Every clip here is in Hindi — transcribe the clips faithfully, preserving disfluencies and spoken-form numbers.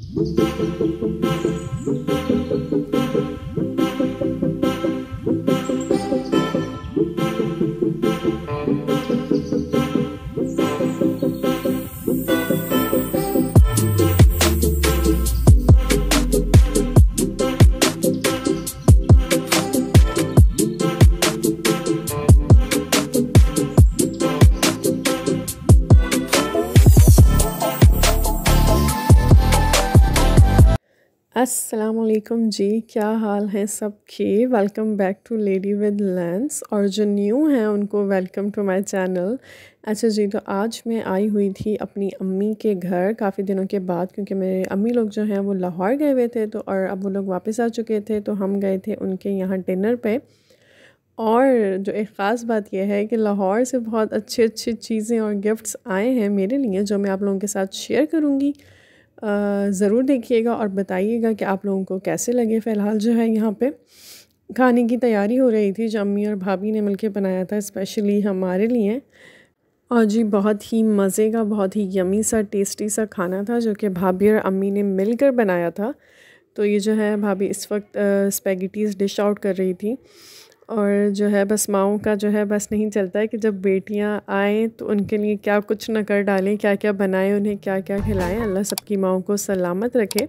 अस्सलामुअलैकुम जी, क्या हाल है सबके। Welcome back to lady with lens, और जो न्यू हैं उनको वेलकम टू माय चैनल। अच्छा जी, तो आज मैं आई हुई थी अपनी अम्मी के घर काफ़ी दिनों के बाद, क्योंकि मेरे अम्मी लोग जो हैं वो लाहौर गए हुए थे, तो और अब वो लोग वापस आ चुके थे, तो हम गए थे उनके यहाँ डिनर पे। और जो एक ख़ास बात यह है कि लाहौर से बहुत अच्छी अच्छी चीज़ें और गिफ्ट्स आए हैं मेरे लिए, जो मैं आप लोगों के साथ शेयर करूँगी। ज़रूर देखिएगा और बताइएगा कि आप लोगों को कैसे लगे। फ़िलहाल जो है यहाँ पे खाने की तैयारी हो रही थी, जो अम्मी और भाभी ने मिलके बनाया था स्पेशली हमारे लिए। और जी बहुत ही मज़े का, बहुत ही यमी सा, टेस्टी सा खाना था, जो कि भाभी और अम्मी ने मिलकर बनाया था। तो ये जो है भाभी इस वक्त स्पैगेटीज़ डिश आउट कर रही थी। और जो है बस माओं का जो है बस नहीं चलता है कि जब बेटियां आएँ तो उनके लिए क्या कुछ न कर डालें, क्या क्या बनाएं, उन्हें क्या क्या खिलाएं। अल्लाह सबकी माओं को सलामत रखे।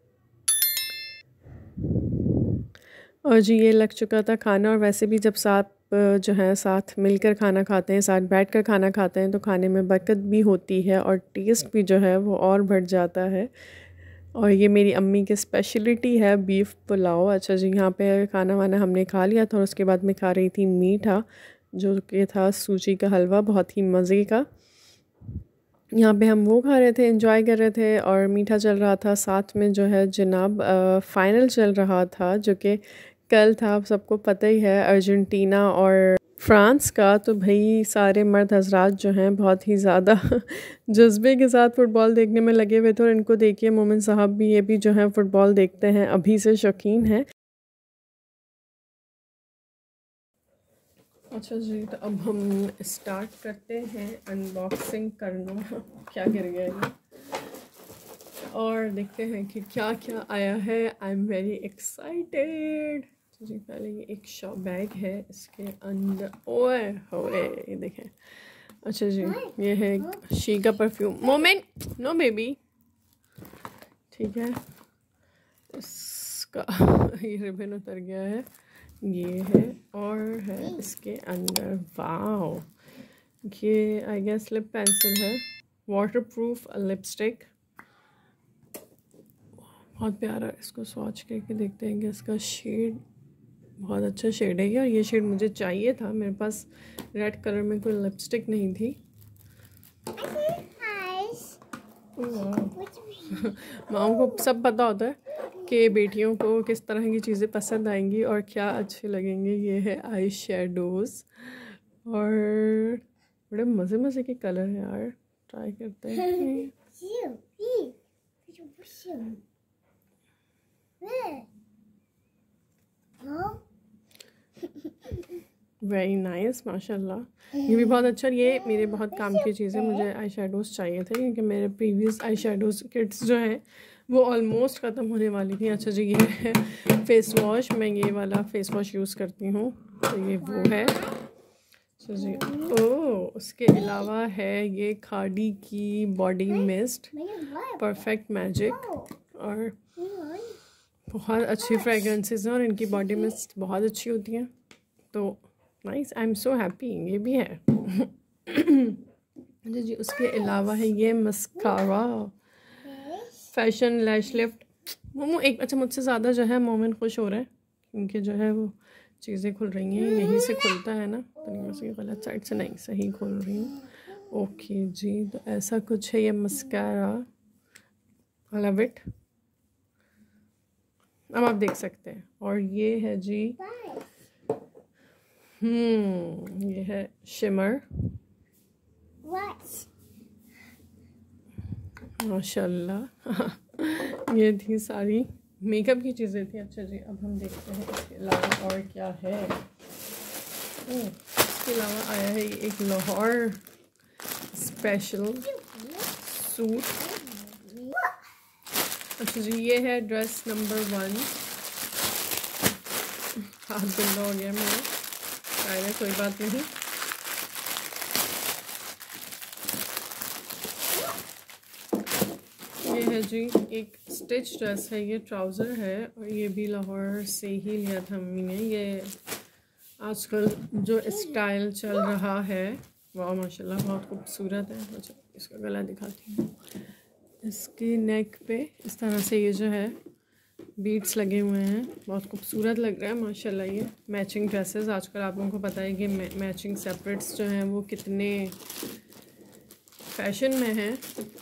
और जी ये लग चुका था खाना। और वैसे भी जब साथ जो है साथ मिलकर खाना खाते हैं, साथ बैठकर खाना खाते हैं, तो खाने में बरकत भी होती है और टेस्ट भी जो है वो और बढ़ जाता है। और ये मेरी अम्मी की स्पेशलिटी है, बीफ पुलाव। अच्छा जी, यहाँ पे खाना वाना हमने खा लिया था और उसके बाद मैं खा रही थी मीठा, जो कि था सूजी का हलवा, बहुत ही मज़े का। यहाँ पे हम वो खा रहे थे, एंजॉय कर रहे थे, और मीठा चल रहा था साथ में। जो है जनाब फ़ाइनल चल रहा था, जो कि कल था। आप सबको पता ही है अर्जेंटीना और फ्रांस का। तो भाई सारे मर्द हजरात जो हैं बहुत ही ज़्यादा जज्बे के साथ फ़ुटबॉल देखने में लगे हुए थे। और इनको देखिए, मोमिन साहब भी, ये भी जो है फ़ुटबॉल देखते हैं, अभी से शौकीन हैं। अच्छा जी, तो अब हम स्टार्ट करते हैं अनबॉक्सिंग करना। क्या गिर गया ये, और देखते हैं कि क्या क्या आया है। I am very excited. जी पहले ये एक शॉप बैग है, इसके अंदर ओए होए ये देखें। अच्छा जी, ये है शी का परफ्यूम। मोमेंट, नो बेबी, ठीक है। इसका ये रिबन उतर गया है, ये है। और है इसके अंदर, वाओ, ये आई गेस लिप पेंसिल है, वाटरप्रूफ लिपस्टिक, बहुत प्यारा। इसको स्वॉच करके देखते हैं कि इसका शेड बहुत अच्छा शेड है। और ये शेड मुझे चाहिए था, मेरे पास रेड कलर में कोई लिपस्टिक नहीं थी। माओ को सब पता होता है कि बेटियों को किस तरह की चीज़ें पसंद आएंगी और क्या अच्छे लगेंगे। ये है आई शेडोज़, और बड़े मज़े मज़े के कलर हैं यार, ट्राई करते हैं। वेरी नाइस, माशाल्लाह। ये भी बहुत अच्छा। ये मेरे बहुत काम की चीज़ है, मुझे आई शेडोज़ चाहिए थे, क्योंकि मेरे प्रीवियस आई शेडोज़ किट्स जो हैं वो ऑलमोस्ट ख़त्म होने वाली थी। अच्छा जी, ये है फेस वॉश, मैं ये वाला फेस वॉश यूज़ करती हूँ, तो ये वो है। अच्छा जी, ओह, उसके अलावा है ये खाड़ी की बॉडी मिस्ट, परफेक्ट मैजिक, और बहुत अच्छी फ्रेगरेंसेस हैं और इनकी बॉडी मिस्ट बहुत अच्छी होती हैं। तो nice, I am so happy. ये भी है। अच्छा जी, उसके अलावा है ये मस्कारा, फैशन लैश लिफ्ट। मोमो एक, अच्छा मुझसे ज़्यादा जो है मोमिन खुश हो रहे हैं, क्योंकि जो है वो चीज़ें खुल रही हैं, यहीं से खुलता है ना, तो मैं से गलत साइड से नहीं, सही खोल रही हूँ। ओके जी, तो ऐसा कुछ है ये मस्कारा, आई लव इट। अब आप देख सकते हैं। और ये है जी, हम्म ये है शिमर, माशाल्लाह। ये थी सारी मेकअप की चीज़ें थी। अच्छा जी, अब हम देखते हैं इसके अलावा और क्या है। ओ, इसके अलावा आया है एक लाहौर स्पेशल सूट। अच्छा जी, ये है ड्रेस नंबर वन। हाथ गंदा हो गया मेरा, शायद कोई बात नहीं। ये है जी एक स्टिच ड्रेस है, ये ट्राउज़र है और ये भी लाहौर से ही लिया था मम्मी ने। ये आजकल जो स्टाइल चल रहा है, वाह माशाल्लाह बहुत खूबसूरत है। अच्छा इसका गला दिखाती हूँ। इसकी नेक पे इस तरह से ये जो है बीड्स लगे हुए हैं, बहुत खूबसूरत लग रहा है माशाल्लाह। ये मैचिंग ड्रेसेस आजकल आप लोगों को पता है कि मै, मैचिंग सेपरेट्स जो हैं वो कितने फैशन में हैं,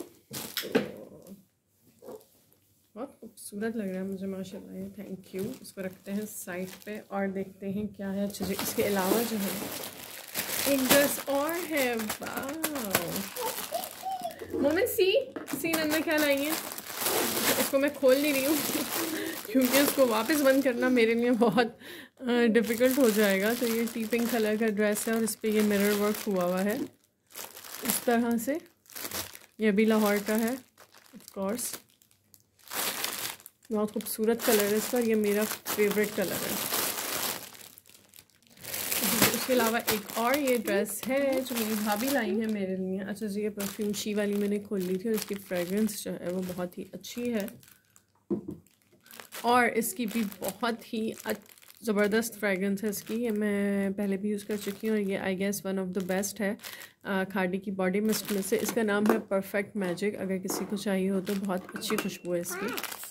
बहुत खूबसूरत लग रहा है मुझे माशाल्लाह ये। Thank you. इसको रखते हैं साइड पे और देखते हैं क्या है। अच्छा जी, इसके अलावा जो है एक ड्रेस और है। वाह मोमेंट सी सी नन्ना क्या लाई है। इसको मैं खोल नहीं रही हूँ क्योंकि इसको वापस बंद करना मेरे लिए बहुत डिफ़िकल्ट हो जाएगा। तो ये टी पिंक कलर का ड्रेस है और इस पर ये मिरर वर्क हुआ हुआ है इस तरह से। ये भी लाहौर का है ऑफ कोर्स, बहुत खूबसूरत कलर है इस पर, ये मेरा फेवरेट कलर है। इसके अलावा एक और ये ड्रेस है जो मेरी भाभी लाई है मेरे लिए। अच्छा जी, ये परफ्यूम शी वाली मैंने खोल ली थी और इसकी फ्रेगरेंस जो है वो बहुत ही अच्छी है और इसकी भी बहुत ही ज़बरदस्त फ्रेगरेंस है इसकी। ये मैं पहले भी यूज़ कर चुकी हूँ और ये I guess one of the best है खादी की बॉडी मिस्ट में से। इसका नाम है परफेक्ट मैजिक, अगर किसी को चाहिए हो तो बहुत अच्छी खुशबू है इसकी।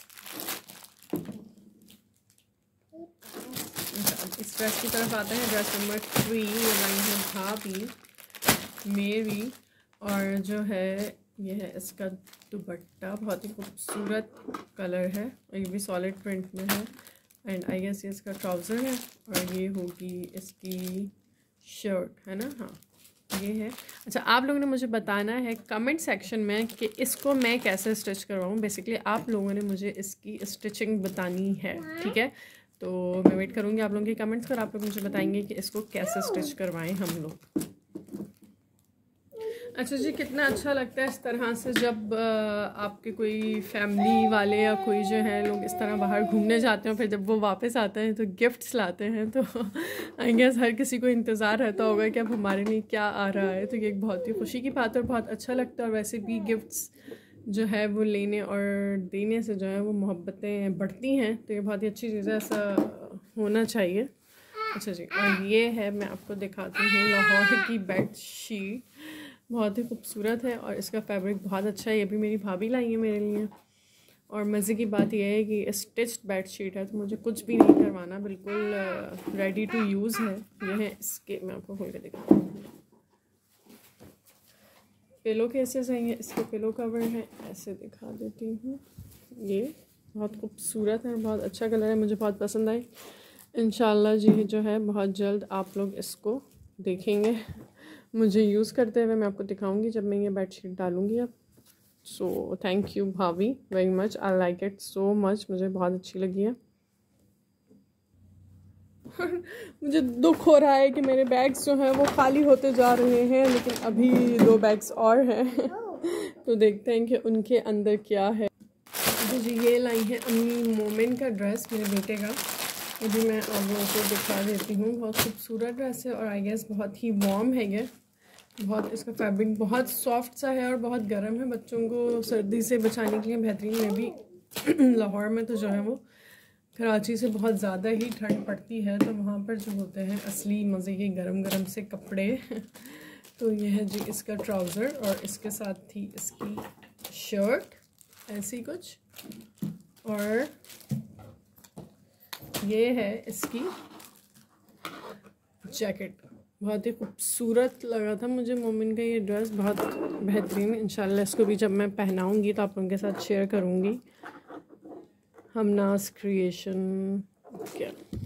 इस ड्रेस की तरफ आते हैं। ड्रेस नंबर थ्री, ये लाई है भाभी मेरी और जो है ये है इसका दुपट्टा, बहुत ही खूबसूरत कलर है और ये भी सॉलिड प्रिंट में है। एंड आई गेस ये इसका ट्राउज़र है और ये होगी इसकी शर्ट, है ना। हाँ ये है। अच्छा आप लोगों ने मुझे बताना है कमेंट सेक्शन में कि इसको मैं कैसे स्टिच करवाऊँ। बेसिकली आप लोगों ने मुझे इसकी स्टिचिंग बतानी है, ठीक है। तो मैं वेट करूँगी आप लोगों के कमेंट्स पर, आप लोग मुझे बताएंगे कि इसको कैसे स्टिच करवाएं हम लोग। अच्छा जी, कितना अच्छा लगता है इस तरह से जब आपके कोई फैमिली वाले या कोई जो है लोग इस तरह बाहर घूमने जाते हैं, फिर जब वो वापस आते हैं तो गिफ्ट्स लाते हैं। तो आई गेस हर किसी को इंतज़ार रहता होगा कि अब हमारे लिए क्या आ रहा है। तो ये एक बहुत ही खुशी की बात है और बहुत अच्छा लगता है। और वैसे भी गिफ्ट्स जो है वो लेने और देने से जो है वो मोहब्बतें बढ़ती हैं, तो ये बहुत ही अच्छी चीज़ है, ऐसा होना चाहिए। अच्छा जी, और ये है मैं आपको दिखाती हूँ लाहौर की बेड शीट, बहुत ही खूबसूरत है और इसका फैब्रिक बहुत अच्छा है। ये भी मेरी भाभी लाई है मेरे लिए और मज़े की बात यह है कि स्टिच्ड बेड शीट है तो मुझे कुछ भी नहीं करवाना, बिल्कुल रेडी टू यूज़ है। ये है इसके, मैं आपको खोल के दिखाती हूँ। पिलो केसेस हैं ये, इसके पिलो कवर हैं, ऐसे दिखा देती हूँ। ये बहुत खूबसूरत है, बहुत अच्छा कलर है, मुझे बहुत पसंद आई। इंशाल्लाह जी जो है बहुत जल्द आप लोग इसको देखेंगे मुझे यूज़ करते हुए। मैं आपको दिखाऊंगी जब मैं ये बेडशीट डालूंगी अब। सो थैंक यू भाभी very much, I like it so much, मुझे बहुत अच्छी लगी है। मुझे दुख हो रहा है कि मेरे बैग्स जो हैं वो खाली होते जा रहे हैं, लेकिन अभी दो बैग्स और हैं तो देखते हैं कि उनके अंदर क्या है। जी ये लाई है अम्मी मोमिन का ड्रेस, मेरे बेटे का। ये भी मैं आप लोगों को दिखा देती हूँ। बहुत खूबसूरत ड्रेस है और आई गेस बहुत ही वार्म है ये। बहुत इसका फैब्रिक बहुत सॉफ्ट सा है और बहुत गर्म है, बच्चों को सर्दी से बचाने के लिए बेहतरीन। में भी लाहौर में तो जो है वो कराची से बहुत ज़्यादा ही ठंड पड़ती है, तो वहाँ पर जो होते हैं असली मज़े के गरम गरम से कपड़े तो ये है जी इसका ट्राउज़र और इसके साथ थी इसकी शर्ट ऐसी कुछ, और ये है इसकी जैकेट। बहुत ही खूबसूरत लगा था मुझे मोमिन का ये ड्रेस, बहुत बेहतरीन। इंशाल्लाह इसको भी जब मैं पहनाऊँगी तो आप लोगों के साथ शेयर करूँगी। हमनाज क्रिएशन क्या।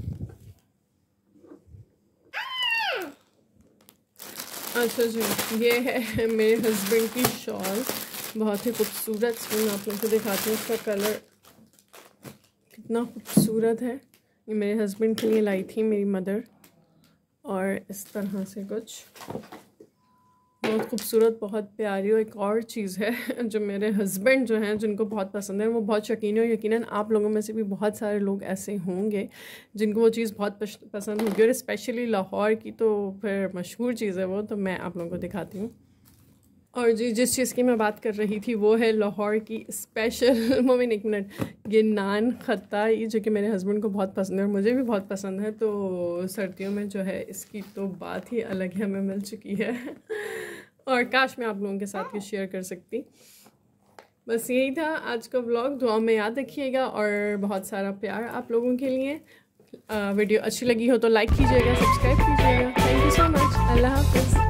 अच्छा जी, ये है मेरे हस्बैंड की शॉल, बहुत ही खूबसूरत। मैं आप लोगों को दिखाती हूँ इसका कलर कितना खूबसूरत है। ये मेरे हस्बैंड के लिए लाई थी मेरी मदर, और इस तरह से कुछ बहुत खूबसूरत, बहुत प्यारी। और एक और चीज़ है जो मेरे हस्बैंड जो हैं जिनको बहुत पसंद है, वो बहुत शौकीन है, और यकीनन आप लोगों में से भी बहुत सारे लोग ऐसे होंगे जिनको वो चीज़ बहुत पसंद होगी, और स्पेशली लाहौर की तो फिर मशहूर चीज़ है वो, तो मैं आप लोगों को दिखाती हूँ। और जी जिस चीज़ की मैं बात कर रही थी वो है लाहौर की स्पेशल मोमिन एक मिनट, ये नान खत्ता, ये जो कि मेरे हस्बैंड को बहुत पसंद है और मुझे भी बहुत पसंद है। तो सर्दियों में जो है इसकी तो बात ही अलग है, हमें मिल चुकी है और काश मैं आप लोगों के साथ ये शेयर कर सकती। बस यही था आज का व्लॉग। दुआ में याद रखिएगा और बहुत सारा प्यार आप लोगों के लिए। आ, वीडियो अच्छी लगी हो तो लाइक कीजिएगा, सब्सक्राइब कीजिएगा। Thank you so much. अल्लाह हाफ़िज़।